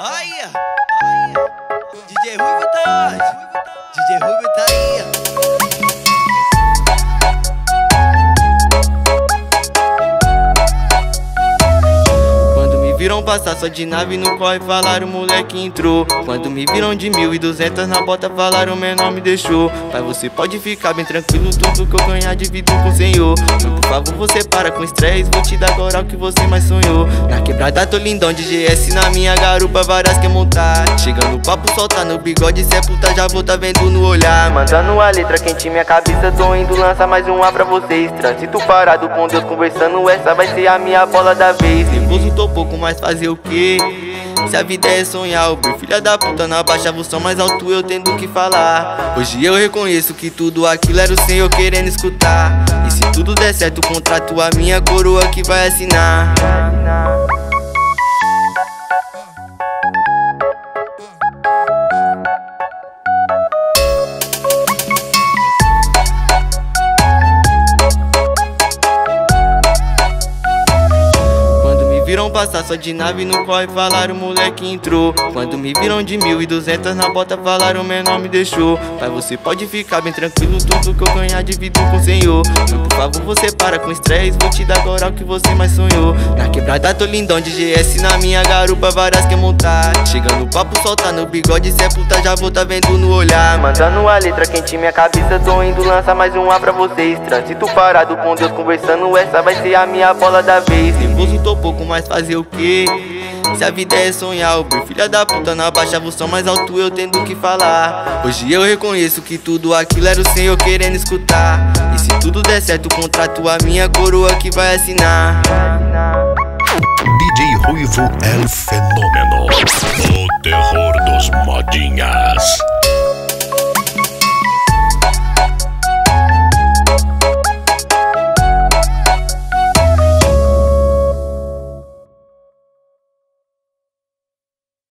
Aí, DJ Ruivo tá onde? DJ Ruivo tá aí. Viram passar só de nave no corre, falaram o moleque entrou. Quando me viram de 1.200 na bota, falaram o menor me deixou. Pai, você pode ficar bem tranquilo, tudo que eu ganhar divido com o senhor. Mas por favor você para com estresse, vou te dar agora o que você mais sonhou. Na quebrada tô lindão de GS, na minha garupa várias quer montar. Chegando o papo, solta no bigode, cê é puta, já vou tá vendo no olhar. Mandando a letra quente minha cabeça, tô indo lançar mais um A pra vocês. Trânsito parado com Deus conversando, essa vai ser a minha bola da vez. Nervoso tô pouco, mas fazer o quê? Se a vida é sonhar, o filha da puta não abaixava o som mais alto, eu tendo que falar. Hoje eu reconheço que tudo aquilo era o Senhor querendo escutar. E se tudo der certo, o contrato a minha coroa que vai assinar. Viram passar só de nave no corre, falaram o moleque entrou. Quando me viram de 1.200 na bota, falaram o menor me deixou. Pai, você pode ficar bem tranquilo, tudo que eu ganhar divido com o senhor. Mas por favor você para com estresse, vou te dar agora o que você mais sonhou. Na quebrada tô lindão de GS, na minha garupa várias quer montar. Chegando o papo, solta no bigode, cê é puta, já vou tá vendo no olhar. Mandando a letra quente minha cabeça, tô indo lançar mais um A pra vocês. Trânsito parado com Deus conversando, essa vai ser a minha bola da vez. Nervoso tô pouco, mas fazer o quê? Se a vida é sonhar, o filha da puta não abaixava o som mais alto, eu tendo que falar. Hoje eu reconheço que tudo aquilo era o Senhor querendo escutar. E se tudo der certo, o contrato a minha coroa que vai assinar. DJ Ruivo é o fenômeno. O terror